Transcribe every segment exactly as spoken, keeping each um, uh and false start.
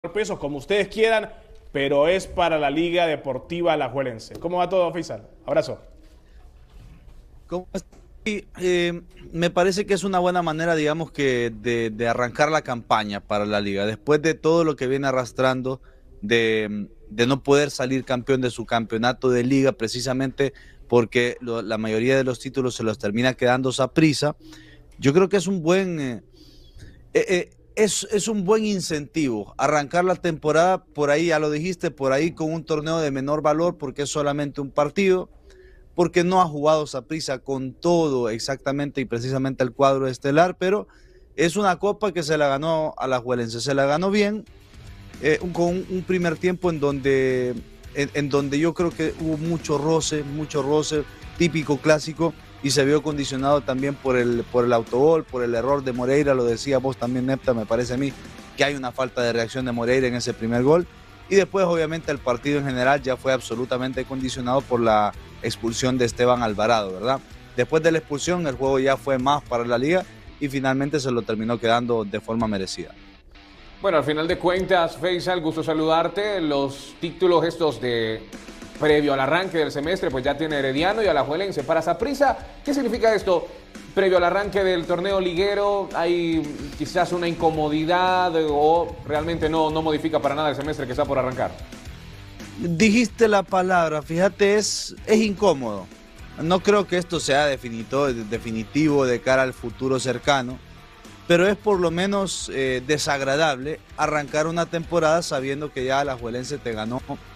pesos, como ustedes quieran, pero es para la Liga Deportiva Alajuelense. ¿Cómo va todo, Faisal? Abrazo. ¿Cómo estás? Sí, eh, me parece que es una buena manera, digamos, que de, de arrancar la campaña para la liga. Después de todo lo que viene arrastrando, de, de no poder salir campeón de su campeonato de liga, precisamente porque lo, la mayoría de los títulos se los termina quedando Saprissa. Yo creo que es un buen... Eh, eh, eh, es, es un buen incentivo arrancar la temporada por ahí, ya lo dijiste, por ahí con un torneo de menor valor porque es solamente un partido, porque no ha jugado Saprissa con todo exactamente y precisamente el cuadro estelar, pero es una copa que se la ganó a Alajuelense, se la ganó bien, eh, con un, un primer tiempo en donde, en, en donde yo creo que hubo mucho roce, mucho roce, típico clásico, y se vio condicionado también por el, por el autogol, por el error de Moreira, lo decía vos también, Nepta, me parece a mí, que hay una falta de reacción de Moreira en ese primer gol, y después obviamente el partido en general ya fue absolutamente condicionado por la expulsión de Esteban Alvarado, ¿verdad? Después de la expulsión el juego ya fue más para la liga y finalmente se lo terminó quedando de forma merecida. Bueno, al final de cuentas, Faisal, gusto saludarte. Los títulos estos de previo al arranque del semestre, pues ya tiene Herediano y Alajuelense. Para Saprissa, ¿qué significa esto? Previo al arranque del torneo liguero, ¿hay quizás una incomodidad o realmente no, no modifica para nada el semestre que está por arrancar? Dijiste la palabra, fíjate, es, es incómodo. No creo que esto sea definito, definitivo de cara al futuro cercano, pero es por lo menos eh, desagradable arrancar una temporada sabiendo que ya Alajuelense te ganó.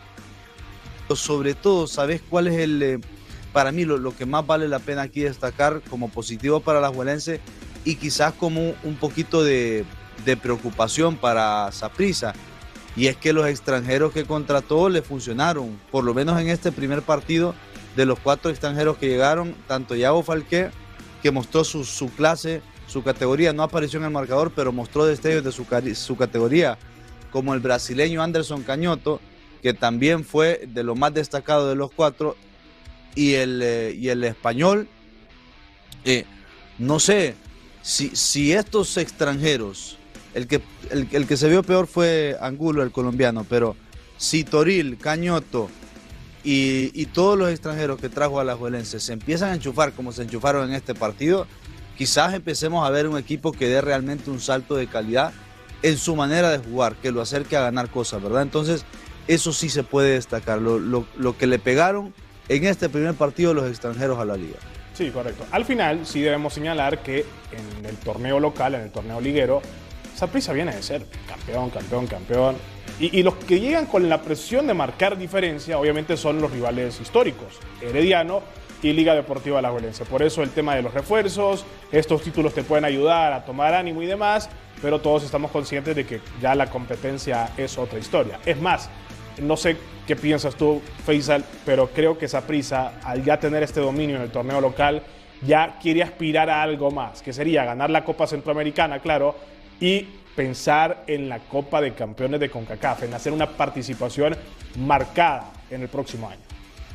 Sobre todo, ¿sabes cuál es el, eh, para mí lo, lo que más vale la pena aquí destacar como positivo para Alajuelense y quizás como un poquito de, de preocupación para Saprissa? Y es que los extranjeros que contrató le funcionaron, por lo menos en este primer partido, de los cuatro extranjeros que llegaron, tanto Yago Falqué, que mostró su, su clase, su categoría, no apareció en el marcador, pero mostró destellos de su, su categoría, como el brasileño Anderson Cañoto, que también fue de lo más destacado de los cuatro, y el, eh, y el español, eh, no sé, si, si estos extranjeros... El que, el, el que se vio peor fue Angulo, el colombiano, pero si Toril, Cañoto y, y todos los extranjeros que trajo a Alajuelense se empiezan a enchufar como se enchufaron en este partido, quizás empecemos a ver un equipo que dé realmente un salto de calidad en su manera de jugar, que lo acerque a ganar cosas, ¿verdad? Entonces, eso sí se puede destacar, lo, lo, lo que le pegaron en este primer partido los extranjeros a la liga. Sí, correcto. Al final, sí debemos señalar que en el torneo local, en el torneo liguero, Saprissa viene de ser campeón, campeón, campeón. Y, y los que llegan con la presión de marcar diferencia, obviamente son los rivales históricos, Herediano y Liga Deportiva Alajuelense. Por eso el tema de los refuerzos, estos títulos te pueden ayudar a tomar ánimo y demás, pero todos estamos conscientes de que ya la competencia es otra historia. Es más, no sé qué piensas tú, Faisal, pero creo que Saprissa, al ya tener este dominio en el torneo local, ya quiere aspirar a algo más, que sería ganar la Copa Centroamericana, claro, y pensar en la Copa de Campeones de CONCACAF, en hacer una participación marcada en el próximo año.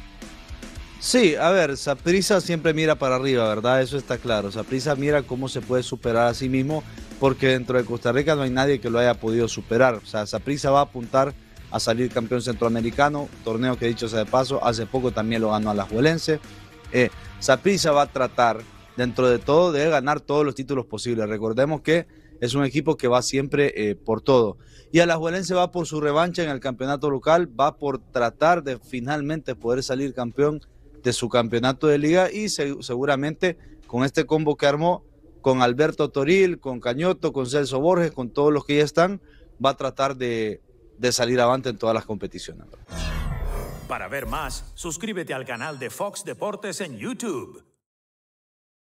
Sí, a ver, Saprissa siempre mira para arriba, ¿verdad? Eso está claro. Saprissa mira cómo se puede superar a sí mismo, porque dentro de Costa Rica no hay nadie que lo haya podido superar. O sea, Saprissa va a apuntar a salir campeón centroamericano, torneo que dicho sea de paso, hace poco también lo ganó Alajuelense. Eh, Saprissa va a tratar, dentro de todo, de ganar todos los títulos posibles. Recordemos que es un equipo que va siempre eh, por todo. Y Alajuelense va por su revancha en el campeonato local, va por tratar de finalmente poder salir campeón de su campeonato de liga y se, seguramente con este combo que armó, con Alberto Toril, con Cañoto, con Celso Borges, con todos los que ya están, va a tratar de, de salir avante en todas las competiciones. Para ver más, suscríbete al canal de Fox Deportes en YouTube.